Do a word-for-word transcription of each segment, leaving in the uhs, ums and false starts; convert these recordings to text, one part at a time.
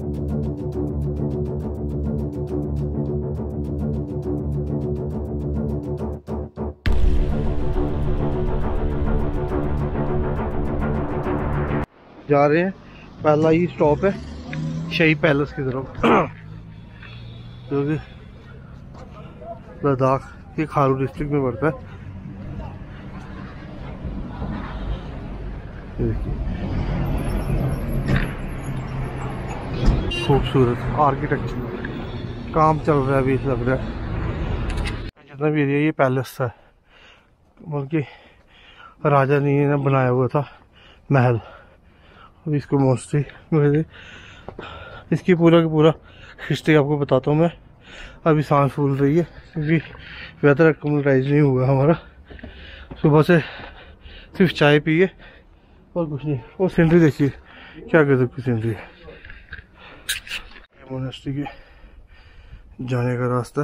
जा रहे हैं, पहला ही स्टॉप है शाही पैलेस की तरफ, जो कि लद्दाख के खारू डिस्ट्रिक्ट में पड़ता है। खूबसूरत आर्किटेक्चर काम चल रहा है अभी, लग रहा है जितना भी एरिया ये पैलेस था, बल्कि राजा ने बनाया हुआ था महल। अभी इसको मोस्टली इसकी पूरा का पूरा हिस्ट्री आपको बताता हूँ मैं। अभी सांस फूल रही है क्योंकि वेदर एक्मोलाइज नहीं हुआ हमारा। सुबह से सिर्फ चाय पिए और कुछ नहीं। और सीनरी देखिए क्या गजब की सीनरी है। मोनेस्ट्री के जाने का रास्ता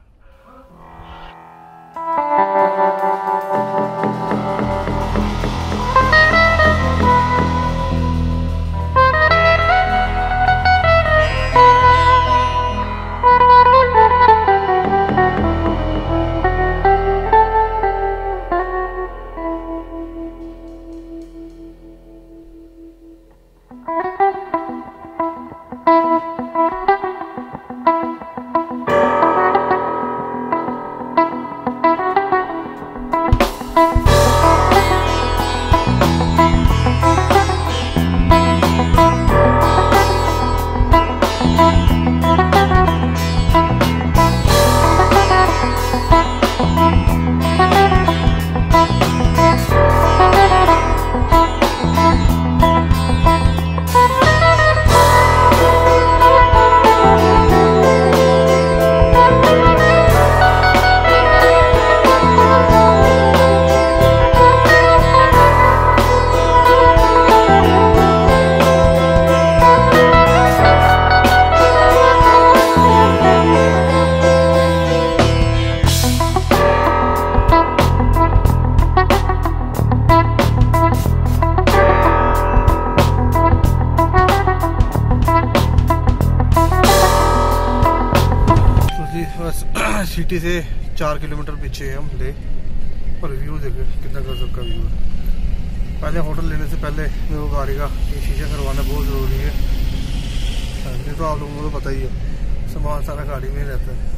सिटी से चार किलोमीटर पीछे है हम ले। और व्यू देखे कितना गजब का व्यू है। पहले होटल लेने से पहले मेरे को गाड़ी का शीशा करवाना बहुत ज़रूरी है। ये तो आप लोगों को पता ही है, सामान सारा गाड़ी में ही रहता है।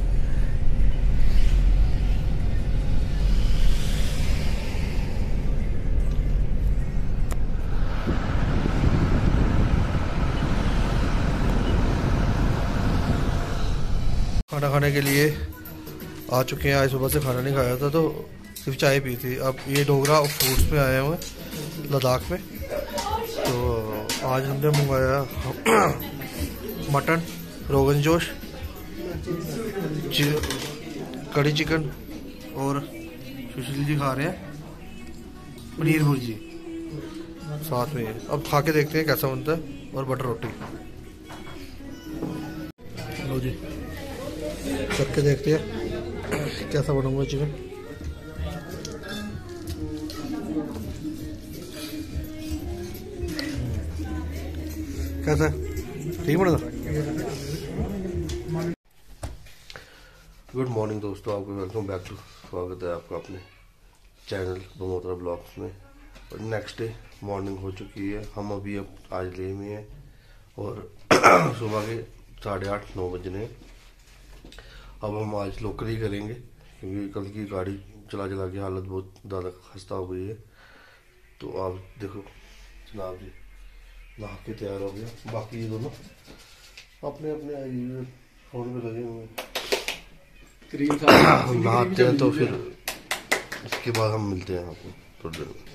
खाना खाने के लिए आ चुके हैं। आज सुबह से खाना नहीं खाया था तो सिर्फ चाय पी थी। अब ये डोगरा फूड्स पे आए हुए हैं लद्दाख में। तो आज हमने मंगवाया मटन, रोगन जोश, कड़ी चिकन और सुशील जी खा रहे हैं पनीर भुर्जी साथ में। अब खा के देखते हैं कैसा बनता है। और बटर रोटी लो जी, चख के देखते हैं कैसा बनूंगा चिकन। कैसा ठीक बना? गुड मॉर्निंग दोस्तों, आपको वेलकम बैक टू, स्वागत है आपका अपने चैनल बमोत्रा ब्लॉग्स में। और नेक्स्ट डे मॉर्निंग हो चुकी है। हम अभी अब आज लेह में हैं और सुबह के साढ़े आठ नौ बजने। अब हम आज लोकल ही करेंगे क्योंकि कल की गाड़ी चला चला के हालत बहुत ज़्यादा खस्ता हो गई है। तो आप देखो जनाब जी नहा के तैयार हो गया। बाकी ये दोनों अपने अपने फोन पे लगे हुए नहाते हैं। तो फिर इसके बाद हम मिलते हैं आपको थोड़ी देर में।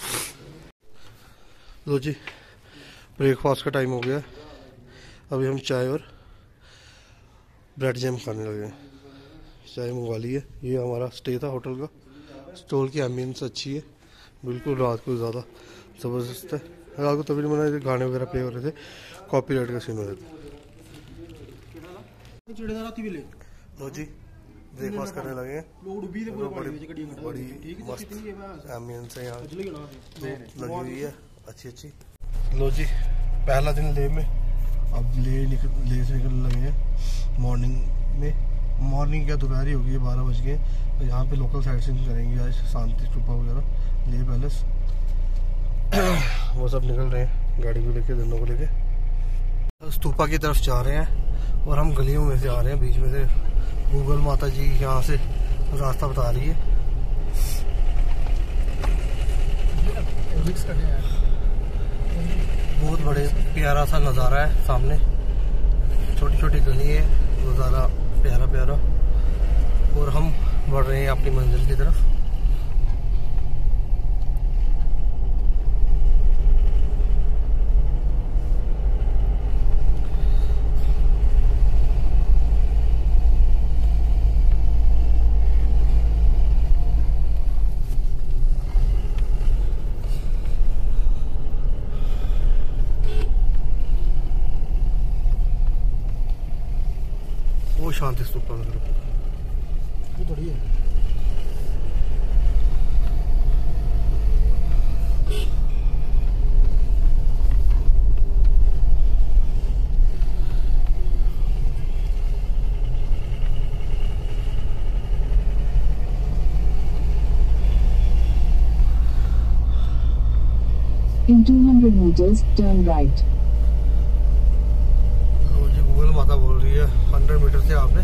लो जी, ब्रेकफास्ट का टाइम हो गया। अभी हम चाय और ब्रेड जैम खाने लगे हैं। चाय मंगवा ली है। ये हमारा स्टे था होटल का। स्टॉल की एम्बियंस अच्छी है, बिल्कुल रात को ज़्यादा ज़बरदस्त है। रात को तभी नहीं बना, गाने वगैरह प्ले हो रहे थे, कॉपीराइट का सीन हो रहा था। लो जी, ब्रेकफास्ट करने लगे हैं। बड़ी बड़ी मस्त एम्बियंस है यहाँ, लगी हुई है अच्छी अच्छी। लो जी, पहला दिन लेह में अब ले निकल ले से निकलने लगे हैं मॉर्निंग में। मॉर्निंग क्या दोपहर होगी, बारह बज गए। तो यहाँ पे लोकल साइट सीइंग करेंगे आज, शांति स्तूपा वगैरह, ले पैलेस वो सब निकल रहे हैं गाड़ी को लेके, दोनों को लेके स्तूपा की तरफ जा रहे हैं। और हम गलियों में से आ रहे हैं, बीच में से गूगल माता जी यहाँ से रास्ता बता रही है। बहुत बड़े प्यारा सा नज़ारा है सामने, छोटी छोटी गली है, नज़ारा प्यारा प्यारा। और हम बढ़ रहे हैं अपनी मंजिल की तरफ। वो शांति स्तूपा में वो बढ़िया है। In two hundred meters, turn right. Google माता बोल रही है हंड्रेड मीटर से आपने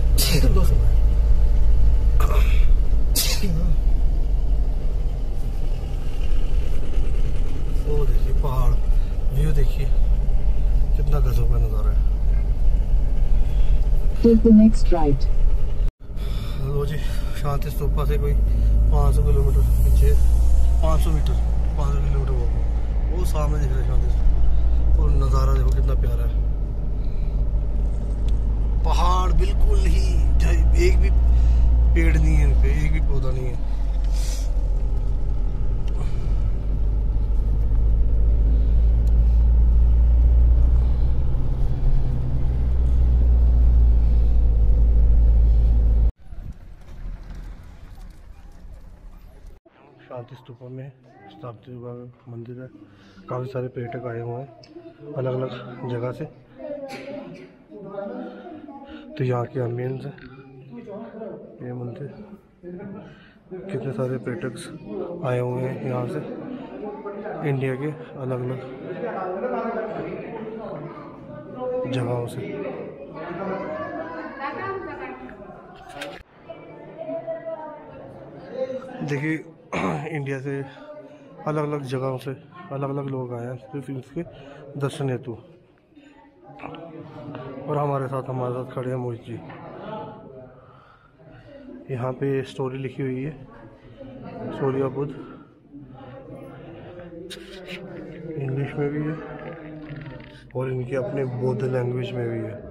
वो देखिए पहाड़, व्यू देखिए कितना गजब का नज़ारा है। Take the next right. लो जी, शांति स्तूपा से कोई पाँच सौ किलोमीटर पीछे, पाँच सौ मीटर पाँच सौ किलोमीटर वो वो सामने दिख रहा है शांति स्तूपा। और नज़ारा देखो कितना प्यारा है, पहाड़ बिल्कुल ही, एक भी पेड़ नहीं है इन पे, एक भी पौधा नहीं है। शांति स्तूपा में स्थापित मंदिर है, काफ़ी सारे पर्यटक आए हुए हैं अलग अलग जगह से। तो यहाँ के एम्बियंस है ये मंदिर, कितने सारे पर्यटक आए हुए हैं यहाँ से, इंडिया के अलग अलग जगहों से। देखिए इंडिया से अलग अलग जगहों से अलग अलग लोग आए हैं सिर्फ इसके दर्शन हेतु। और हमारे साथ हमारे साथ खड़े हैं मोहित जी। यहाँ पे स्टोरी लिखी हुई है, स्टोरी ऑफ बुद्ध, इंग्लिश में भी है और इनके अपने बौद्ध लैंग्वेज में भी है।